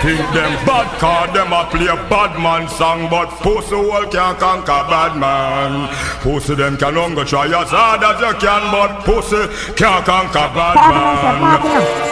Think them bad cause them a play a bad man song, but pussy hole can't conquer bad man. Pussy them can only try as hard as you can, but pussy can't conquer bad man.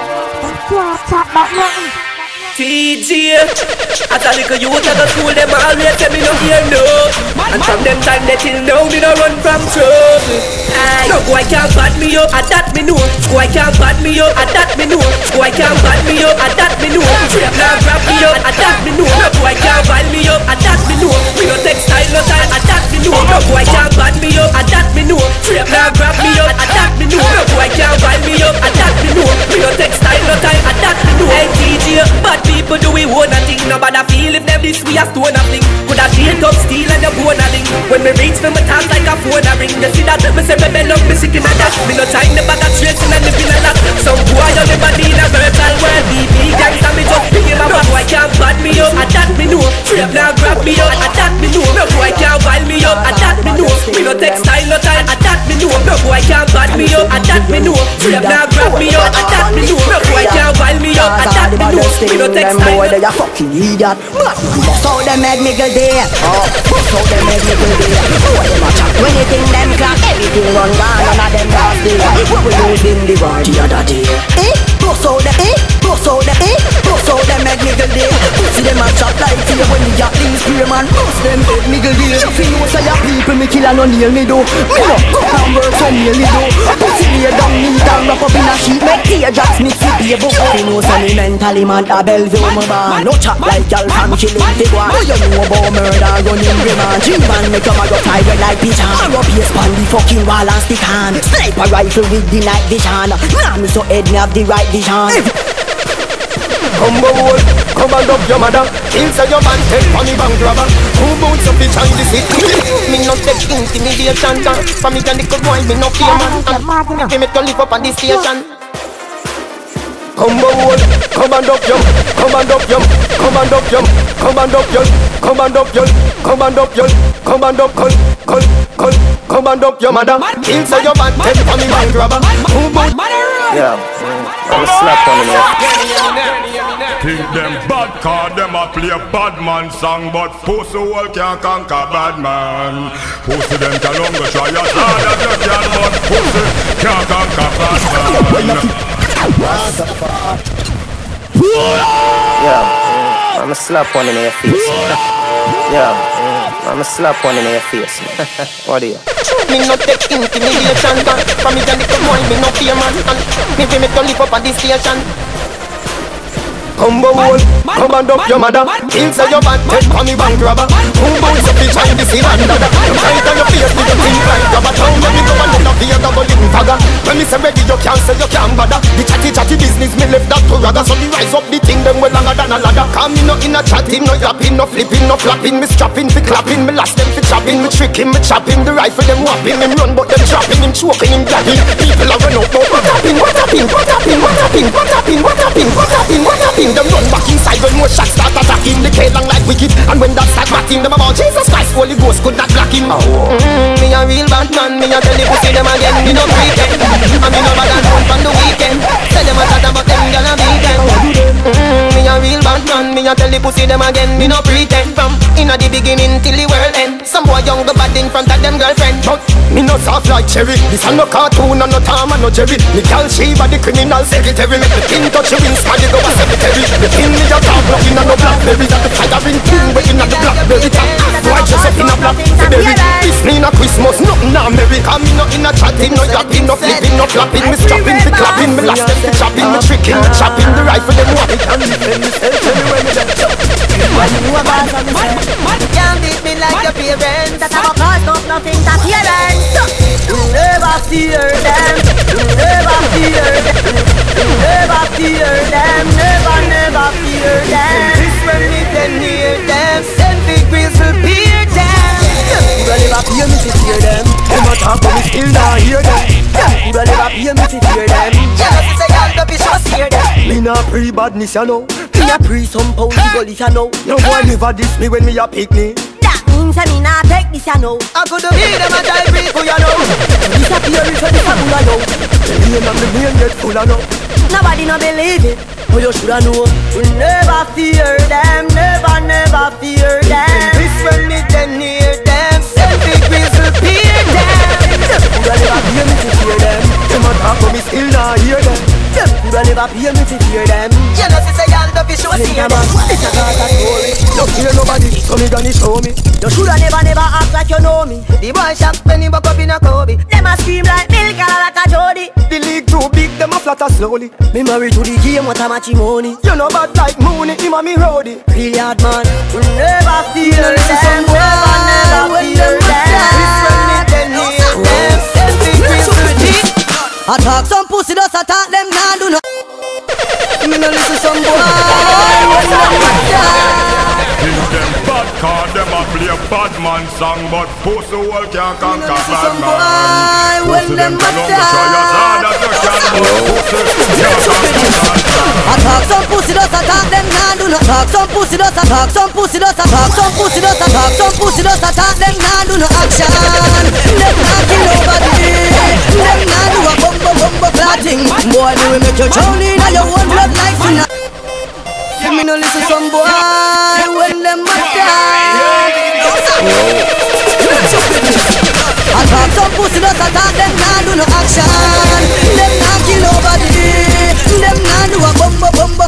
TG, as a little youth at the school, them always tell me no hear no. And from them time they till now, me no run from trouble. No boy can't bad me up, and that me know. Boy can't bad me up, and that me know. Boy can't bad me up, and that me know. Straight now grab me up, and that me know. No boy can't bad me up, and that me know. We no take style no time, and that me know. No boy can't bad me up, and that me know. Straight now grab me up, and that me know. No boy can't bad me up, and that me know. We no take style no time, and that me know. Hey TG, bad people do we own a thing. Nobody feel if them this we a stone a fling. Coulda shake up steel and the bone a link. When me reach for my talk like a phone a ring. You see that me say me bell up me sick in a dash. Me no time the bag of tracing and living a lot. Some boy on the body in a virtual world. BB gangs and me just pick him up. No boy can't bad me up, and that me know. Straight now grab me up, and that me know. No boy can't wild me up, and that me know. Me no take style no time, and that me know. No boy can't bad me up, and that me know. Straight now grab me up, and that me know. No boy can't wild me up, and that me know. Me no take style. Boy, they a fucking idiot. Bust out them head nigga there. Bust out them head nigga there. Boy, them a chat. When you think them clock, everything run gone. None of them last day. What we lose in the war the other day. Bust out them, bust out them, bust out them head nigga there. See them a chat like fear when the yacht things spray man. Bust them head nigga there. If you know say your people me kill and no nail me do. Me no come and work so nearly do. Pussy me down neat and wrap up in a sheet. Make teardrops mix with baby. You know say me mentally man a Bellevue my bar. No chat like y'all from killing the guan. You know about murder running remand. G-man me come a go fire like pigeon. I rub your span the fucking wall and stick hand. Sniper rifle with the night vision. Now me so head me have the right vision. Come on, come and up your mother. Inside your man, take money bank robber. Who boots up the Chinese city? Me not take intimidation. For me can the good boy, me no fear man. Give me to live up on the station. Come on, come and up your, come and up your, come and up your, come and up your, come and up your, come and up your, come and up, come and up your mother. Inside your man, take money bank robber. Who boots? Yeah, I'm a slap on him. Think them bad cause them a play a bad man song, but pussy hole can't conquer bad man. Pussy them can only try as hard as you can, but pussy can't conquer bad man. Yeah, I'm a slap one in your face. Yeah, I'm a slap one in your face. What are you? Me no take intimidation. From me and the boy, me no fear man. Me give me to live up at the station. Come on, come and up your mother. Inside your van, take money bank robber. Who bounce up the Chinese in under? You fight on your face with the thing like rubber. Town let me go and let the fear double in fagger. When me say ready, you can't say you can't bother. The chatty business, me left that to rather. So me rise up the thing, them well longer than a ladder. Come me no in a chatting, no yapping, no flipping, no flapping. Me strapping, fi clapping, me last them fi chopping. Me tricking, me chopping, the rifle them whopping. Him run but them dropping, him choking, him gagging. People are run out, no what happening, what happening, what happening, what happening, what happening, what happening, what happening, what happening. Them run back inside when more shots start attacking. The K long like wicked, and when that start batting them about Jesus Christ, Holy Ghost could not block him. Me a real bad man, me a tell the pussy them again. Me no pretend, and me no bad and hunt on the weekend. Say them a chat about them gyal a weekend. Me a real bad man, me a tell the pussy them again. Me no pretend from inna the beginning till the world end. Some boy young go bad in front of them girlfriend, but me no soft like cherry. This a no cartoon and no Tom and no Jerry. Me gal Shiva the criminal secretary. Make the king touch you in smarty go a cemetery. The king me a talk no inna no blackberry. That the firing king we inna the blackberry top. Watch us up inna blackberry. This me inna Christmas, nothing America. Me no inna chatting, no yapping, no flipping, no flapping. Me strapping, fi clapping, me last them fi chopping. Me tricking, me chopping, the rifle them whopping. And defend myself anywhere me just jump. Can't beat me like your parents. That have a cost of nothing to parents. You never fear them. You never fear them. You never fear them. Never fear them. This when me then near them. Send big grills will peer them. You never fear me to fear them. Them a talk but me still not hear them. You never fear me to fear them. Just say y'all don't be sure hear them. Me not pre-badness you know. Me a pre some pound gully you know. No boy never diss me when me a pick me. That means I me not take this you know. I could have been them a die people you know. Disappear if you disappear you know. The name and the name get full you know. Nobody no believe it. Oh, you shoulda know. We never fear them, never, never fear them. This when me then near them, selfie grizzle peer them. Them coulda never pay me to fear them. Them a talk but me still not hear them. Them coulda never pay me to fear them. You know say y'all don't be sure see them. It's a cause a story. Don't fear nobody, so me gonna show me. You shoulda never, never act like you know me. The boy shop when he buck up in a Kobe. Them a scream like milk and like a Jody. The league too big, them a flatter slowly. Me married to the game, what a matrimony. You know bad like Mooney, him a me roadie. Real hard man, we never fear them. Never, never fear them. This when me then near them, selfie grizzle deep. I talk some pussy, does I talk them nah do no. Me no listen some boy. Kill them bad cause them a play a bad man song, but pussy wall can't conquer bad man. Pussy them can only try as hard as you can, but pussy can't conquer. I talk some pussy, does I talk them nah do no. Talk some pussy, does I talk some pussy, does I talk some pussy, does I talk some pussy, does I talk them nah do no action. Them nah kill nobody. Them nah do a bumbo clotting. Boy, me will make you drown in your own blood like sinner. Me no listen some boy when them attack. I talk some pussy, does I talk them nah do no action. Them nah kill nobody. Them nah do a bumbo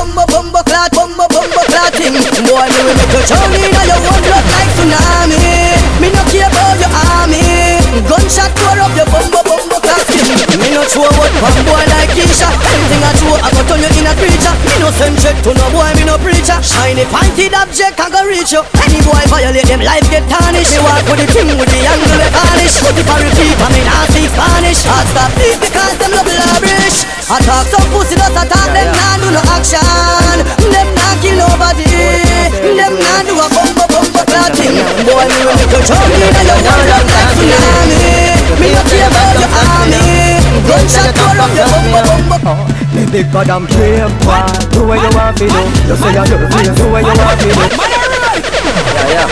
clotting. Boy, me will make you drown in your own blood like tsunami. Me no care about your army. Gunshot tore up your bumbo clotting. Me no throw out one boy like Keisha. Anything I throw, I go turn you in a creature. Me no send check to no boy, me no preacher. Shiny pointed object, I go reach you. Any boy violate them, life get tarnished. Me walk with the thing with the angle they varnish. But if I repeat, I mean I speak Spanish. I stop this because them love lavish. I talk some pussy, does I talk them nah do no action. Them nah kill nobody. Them nah do a bumbo clotting. Boy, me will make you jump in and you want like tsunami. Me no care about your army. Gunshot tore up your bumbo. Me big bad and brave boy. Do what you want to do. You say you do it, do what you want to do. Yeah.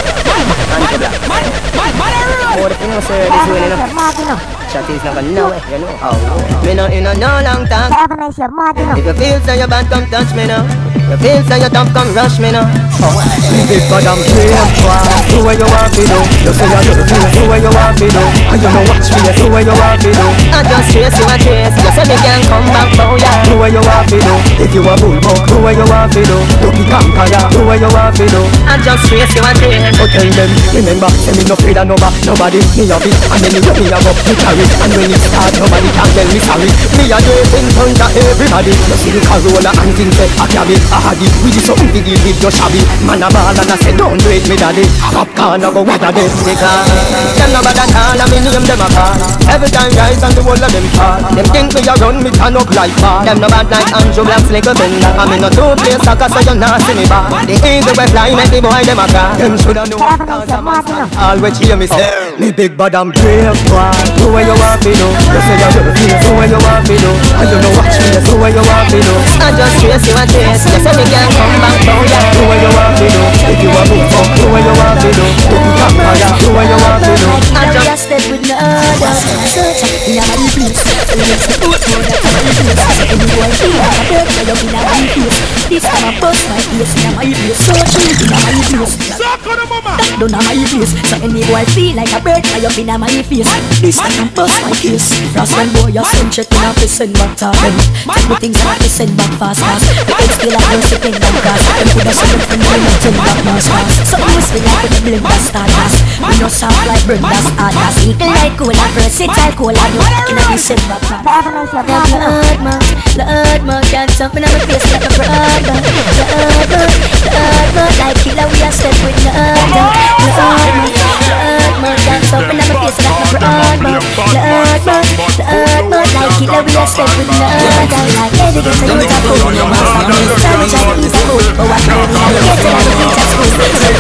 Oh, the thing was this way, you know. Shotty's not gonna know it, you know. Oh, me not in a no long time. If you feel so you bad, come touch me now. You feel so you tough, come rush me now. Me big bad and brave boy. Do what you want to do. You say you do what you want to do. And you know watch me, you do what you want to do. I just chase you and chase. You say me can't come back, oh yeah. Do what you want to do. If you a bullbuck, do what you want to do. You be conqueror, do what you want to do. I just chase you and chase. So tell them, remember, say me no afraid of nobody. Me have it, and then you get me a up, me carry. And when it start, nobody can tell me sorry. Me a do it in front of everybody. You see the Corolla and things say I carry. I had it, we do something to deal with your shabby. Man a ball and I say don't do it me daddy. Popcorn a go what a day. Because them no bad at all and me name them a call. Every time guys and the whole of them fall. Them think me a run me turn up like ball. Them no bad like Andrew Black's like a bender. I me no two play soccer so you not see me ball. The eagle we fly make the boy them a call. Them shoulda know cause I'm a star. All which hear me say me big bad and brave boy. Do what you want to do. You say you do what you want to do. And you know watch me, you do what you want to do. I just chase you and chase. You say me can't come back, oh yeah. Do what you want to do. If you a move up, do what you want to do. You be conqueror, do what you want to do. I just step with no other. Search in a my place. Any boy here, I break my up in a my face. This time I bust my face in a my place. Search in a my place. Don't a my place. So any boy feel like I break my up in a my face. This time I bust my face. That's when boy you send check in a send back to them. Take the things that they send back fast. The kids feel like no second and gas. Them could have sent them from them and send back mass fast. Something was feel like with the blend that stardust. We no soft like Brenda's Adas. Eagle like cola, versatile cola. You in a December plan. Lord man, can't something on my face like a brother. Lord man, like killer we are step with another. Lord man, can't something on my face like a brother. Lord man, like killer we are step with another. Like everything so you talk over your mouth. Some just eat a food, but what more? Get to the beach at school,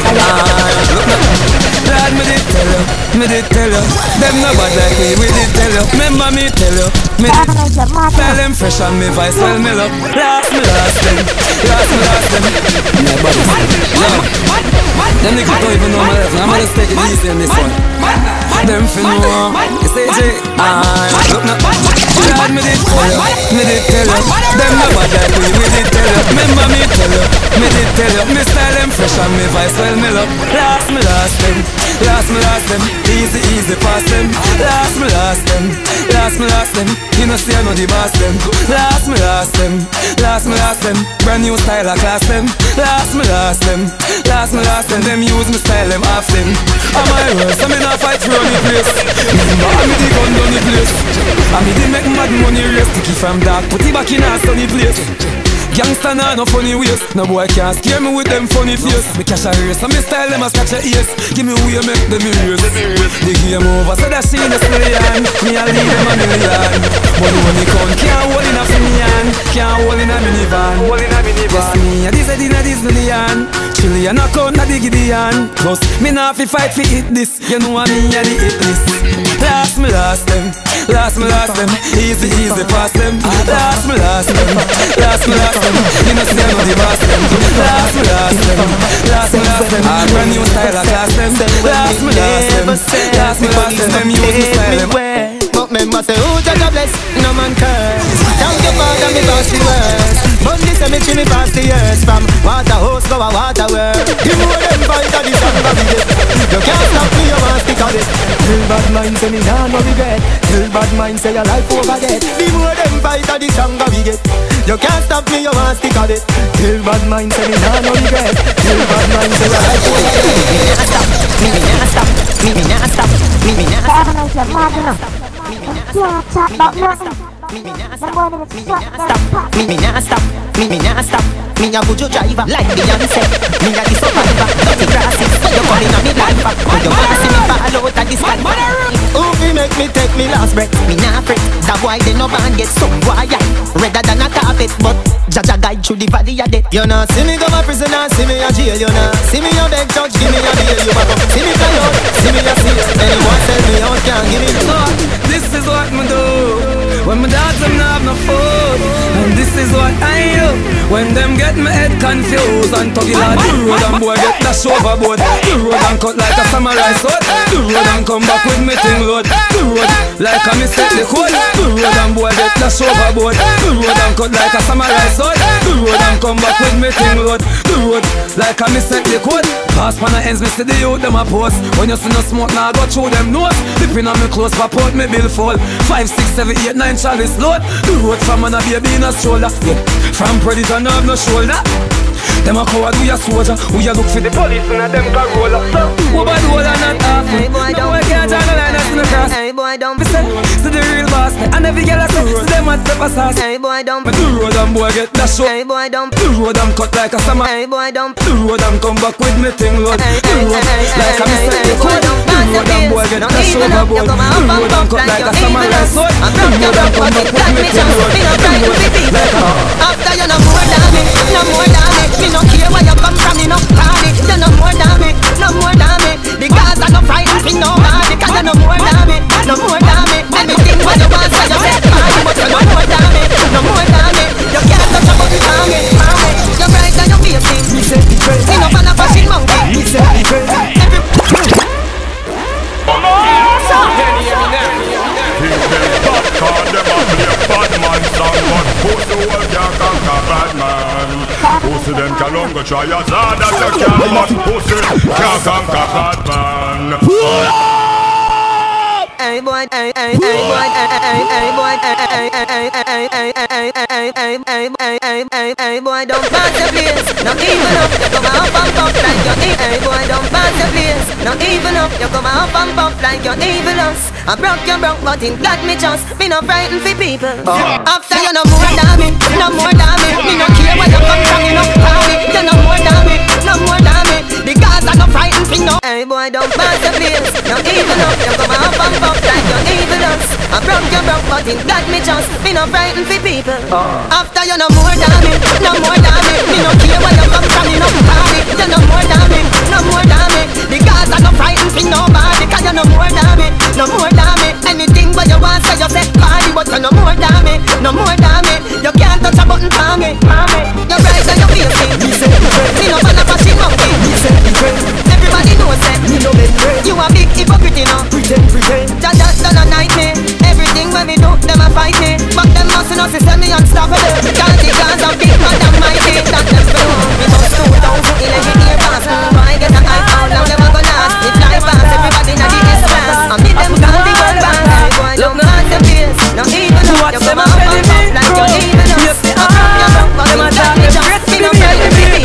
Lord, me did tell you, them no bad like we did tell you. Remember me tell you, me did tell them fresh on me voice, tell me love. Last them. Nobody Them niggas don't even know my left. I'ma just take it easy in this one. Them fin know. You say J, look now. God, me did tell you, me did tell you. Them no bad like me did tell you. Remember me tell you, me did tell you. Me style them fresh and me vice well me love. Last them, easy pass them. Last them, you know see I know the boss them. Last them, brand new style I class them. Last them, them use me style them off them. I'm my worst, I'm in a fight for any place. Remember I'm the gun down the place. I'm the make mad money race. Sticky from dark, put it back in a sunny place. Gangsta nah no funny ways. No boy can't scare me with them funny face. Me cash a race and me style them a scratch a ears. Give me way make them erase. The game over so that she in a million. Me a lead them a million. Money when me come can't hold in a finian. Can't hold in a minivan. Yes me a this million. Chillian a count na the Gideon. Plus me nah fi fight fi hit this. You know me a the hit list. Last them. Easy pass them. Last them. You know see I know the boss them. Last them. I brand new style I class them. Last them. Them use me style them. But member say who judge a bless, no man curse. Thank you Father me pass the worst. Monday cemetery me pass the years. From water hose go a water well. You know them fight a the song of the day. You can't stop me, you want stick on it. Till bad mind say me nah no regret. Till bad mind say your life over dead. The more them fight a the song of the day. You can't stop me, you want stick on it. Till bad mind say me nah no regret. Till bad mind say your life over dead. Me nah stop. Me nah stop. Me a buju driver like Beyonce. Me a the survivor. Dirty grasses. You calling on me life. When you wanna see me fall out of the sky. Who fi make me take me last breath? Me nah fret. That why they no band get so quiet. Redder than a carpet, but Jaja guide through the valley of death. You know see me go a prison and see me a jail. You know see me a beg judge, give me a bail. You back up, see me fly out, see me a seal. Anyone tell me out can't give me. So this is what me do when my dogs them not have no food. And this is what I do when them get my head confused. And tuggy like the road and boy get dash overboard. The road and cut like a samurai sword. The road and come back with me thing load. The road like a me set the code. The road and boy get dash overboard. The road and cut like a samurai sword. The road and come back with me thing load. The road like a me set the code. Pass pan the ends me see the youth them a post. When you see no smoke now go through them nose. Dipping on me clothes pop out me bill fall. 5, 6, 7, 8, 9 chalice load. The road from man a baby in a stroller. Yeah. From predator no have no shoulder. Them a coward, we a soldier. We a look for the police and a them Corolla. Who bad hold and not half. Hey boy don't. Boy can't join the line us in the cross. Hey boy don't. See the real boss. And every girl I say, see them at pepper sauce. Hey boy don't. But the road and boy get that shot. Hey boy don't. The road and cut like a summer. Hey boy don't. The road and come back with me thing load. The road like a mistake the code. The road and boy get that shot overboard. The road and cut like a samurai sword. The road and come back with me thing load. After you no more than me, no more than me. Me no care where you come from, me no party. You no more than me, no more than me. Because I no frightened me nobody. Because you no more than me, no more than me. Anything what you want, so you say party. But you no more than me, no more than me. You can't touch a button for me, mommy. You're bright and you're facing. Me say the crazy. Me no fan of fashion monkey. Me say the crazy. Cause them a play bad man song, but pussy well can't conquer bad man. Pussy them can longer try as hard as you can, but pussy can't conquer bad man. Hey boy, hey boy, hey boy, hey boy, don't pass the place. Not even up, you come up and puff like you're evil. Hey boy, don't pass the place. Not even up, you come up and puff like you're evilous. I broke, but in glad me just be no frightened for people. After you no more than me, no more than me. Me no care where you come from, you no party. You no more than me, no more than me. Because I no frightened for no. Hey boy, don't pass the place. Not even up, you come up and puff like you're evilous. I broke, but in glad me just be no frightened for people. After you no more than me, no more than me. Me no care where you come from, you no party. You no more than me, no more than me. Because I no frightened for nobody. Because you no more than me, no more than me. Anything what you want, so you say party. But you no more than me, no more than me. You can't touch a button for me, mommy. You're bright and you're facing. Me no fan of fashion monkey. Me say the crazy. Watch them a penny me grow. You see them a talk, them great to be me enemy.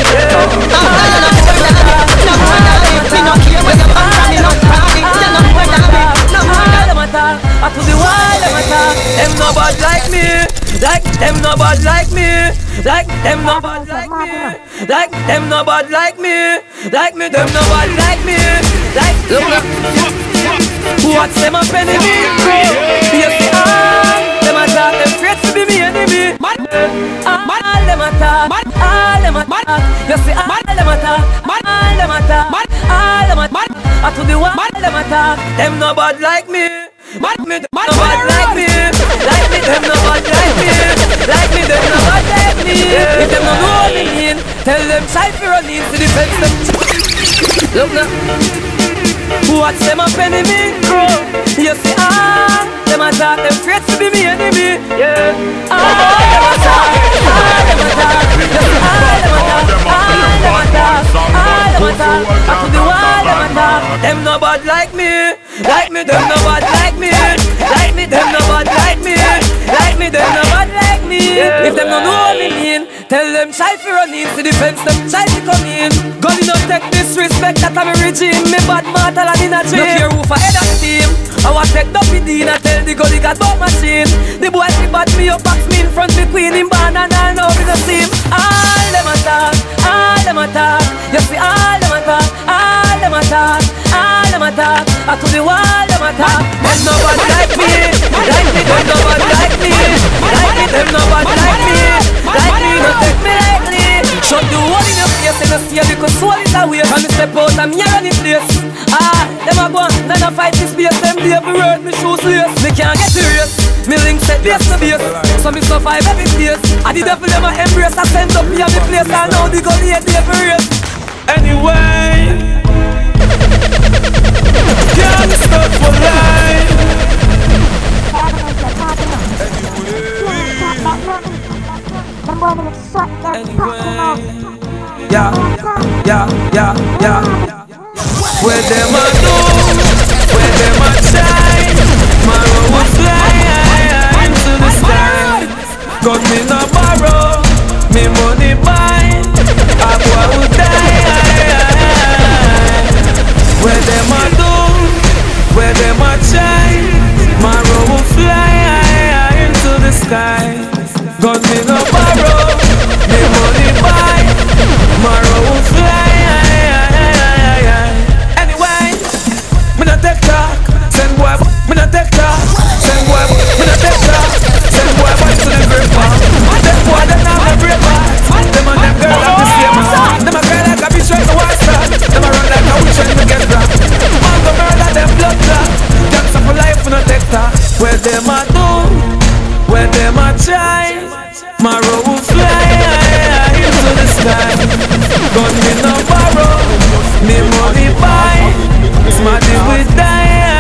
I to the wild, them no bad like me, like them no bad like me, like them no bad like me, like them no bad like me, like me them no bad like me, like watch them a penny me grow. You see them a talk, them afraid to be me enemy. All them a talk, all them a talk. You see all them a talk, all them a talk, all them a talk. I to the wild, them a talk, them no bad like me. Me them no bad like me, them no bad like me, them no bad like me. If them no know what me mean, tell them try for run into the fence them. Look now, watch them a penny me grow. You see them a talk, them afraid to be me enemy. Yeah, them a talk, them a talk. You see them a talk, them a talk. I to the wall, them a talk. Them no bad like me. Like me, them no bad like me. Like me, them no bad like me. Like me, them no bad like me. If them no know what me mean, tell them try for run into the fence, them try to come in. God, you don't take disrespect, that I'm a regime. Me bad mortal and in a dream. Look here, who for head of steam. I want take the PD and tell the God he got bought machine. The boy he bought me up, box me in front of the queen in band and all now in the team. All them a talk, all them a talk. You see all them a talk, all them a talk, all them a talk. I to the wall, them a talk. Them no bad like me, them no bad like me, them no bad like me, no take me lightly. Shut the wall in your face and you see because soul is a waste. And me step out and me run the place. Them a go on, then I fight this base. Them be every word, me shoes lace. Me can't get serious, me link set base to base. So me survive every place. And the devil them a embrace. I send up here me place. And now the gun hate the every race. Anyway, can't stop for life. Yeah. Where them a do, where them a shine. Tomorrow will fly into the sky. Got me no borrow, me money buy. Aqua will die. Where them a do, where them a shine. Tomorrow will fly into the sky. Got me no borrow, me money buy. Tomorrow will fly. Anyway, me not take talk. Send boy, me not take talk. Send boy, me not take talk. Send boy back to the grave bar. Them boy them now the brave bar. Them and them girl have the same heart. Them a cry like a bitch right to watch that. Them a run like a witch when we get robbed. Man go murder them blood clot. Dance for life we not take talk. Where them a do, where them a try. Tomorrow will fly into the sky. Gun me no borrow, me money buy. Smarty will die.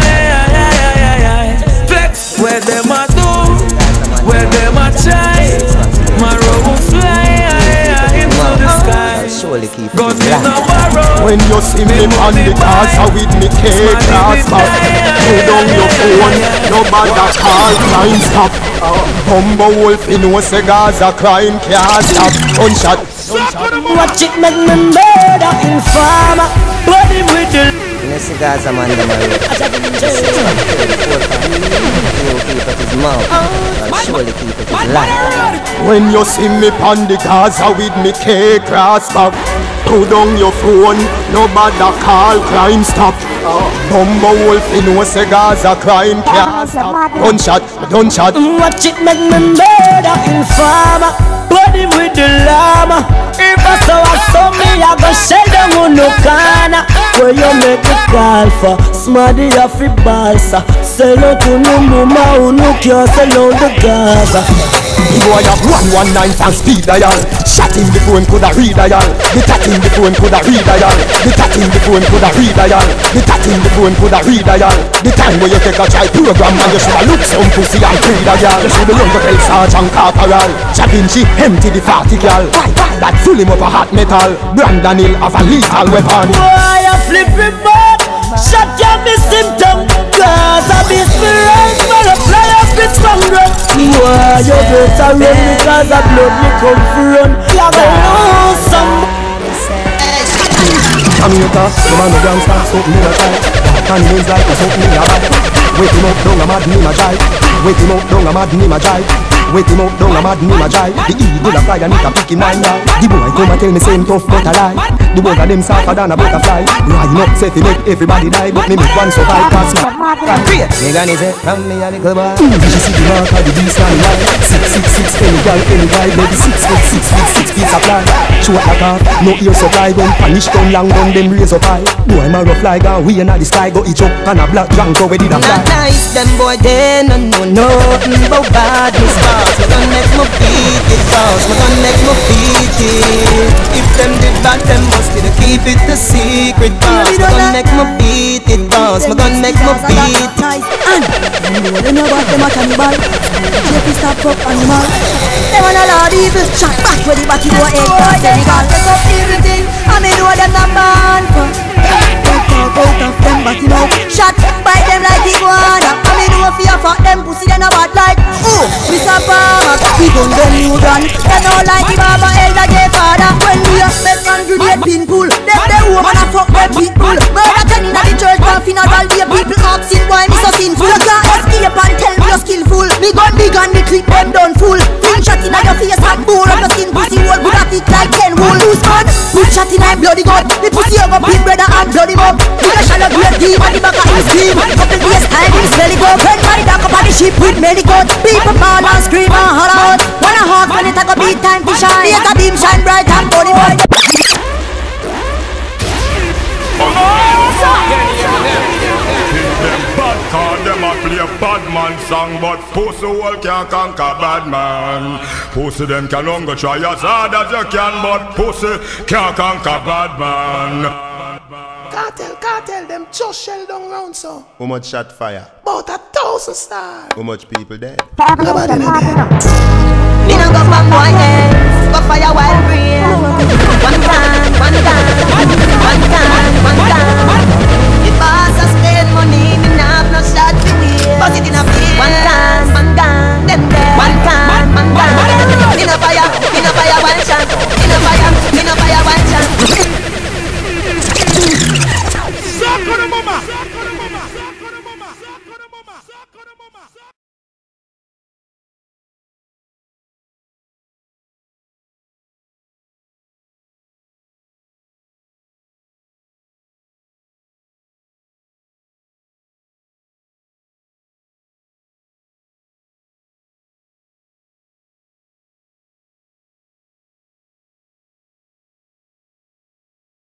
Flex where them a do, where them a try. Tomorrow will fly into the sky. Gun me no borrow. When you see me on the casa with me cake glass back, put down your phone, nobody call, crime stop. Bumbo Wolf, you know cigars a crime can't stop. Gunshot. Watch it make me murder informer. Body with the cigars a man them a rip. Keep it his mouth, and surely keep it his life. When you see me on the casa with me cake glass back, put down your phone, nobody call, crime stop. Bumbo Wolf, you know cigars a crime can't stop. Gunshot. watch it make me murder informer. Body with the llama. If I saw me, I go shell them on no corner. Where you make a call for Smarty off the balsa. Sell out to no mama who no care sell out the Gaza. The boy have 119 and speed dial. Shot in the phone coulda redial. The tat in the phone coulda redial. The tat in the phone coulda redial. The tat in the phone coulda redial. The time where you take a child program and you shoulda look some pussy and pre-dial. You shoulda run to tell Sergeant Corporal. Da Vinci empty the 40 gal. That fill him up a hot metal. Brandon Hill have a lethal weapon. Boy, I flip it back. Shut your me symptom. Cause I be spirit. But I fly up secret stronger. Why you better run because of blood me come for run. You know some. America, the man of gangsta, something in a tie. Can names like a something in a bag. Wake him up, down a mad name a jive. Wake him up, down a mad name a jive. Wake him up, down a mad name a jive. The eagle a fly and it a pick him mind now. The boy come and tell me same tough but a lie. The boy of them softer than a butterfly. Line up, say fi make everybody die, but me make one survive pass me. Megan is it from me a little boy. She see the mark of the beast and lie. 666 any girl any guy, baby 6 foot 6 feet 6 feet supply. Show like a no ear supply. When punish down long gun them raise up high. Boy my rough fly gone we in the sky go each up and a black drunk go where did a fly. Not nice them boy they no know nothing about badness boss. Me gon' make me beat it boss. Me gon' make me beat it. If them did bad them must be to keep it a secret boss. Me gon' make me beat it boss. Me gon' make me beat it. And they know about them a cannibal. If you stop up animal, they wanna lord evil. Shot back with the body go egg past the legal. Take up everything, and me know them not born for. Take talk out of them body now. Shot by them like iguana. And me know fear for them pussy them a bad like. Oh, Mr. Palmer, we gun them new gun. They know like the Baba Elder J father. When we a spec and grenade pin pull, them the woman a fuck them people. Murder 10 inna the church and funeral day people asking why me so sinful. You can't escape and tell me you're skillful. Me gun big and me clip them done full. Bring shot inna your face and bore up your skin pussy hole. Good at it like 10 wool. Loose gun, put shot inna him bloody gun. The pussy over pin brother and bloody mug. We a shallow great deep and the back of his team. Couple days time him smelly go. When my dog up on the ship with many guns. People ball and scream and holler out. Wanna hawk when it a go big time to shine. Make a beam shine bright and funny boy. Cause them a play a bad man song, but pussy all can't conquer bad man. Pussy them can only try as hard as you can, but pussy can't conquer bad man. Cartel, them just shell down round so. How much shot fire? About 1,000 stars. How much people dead? Nobody know that.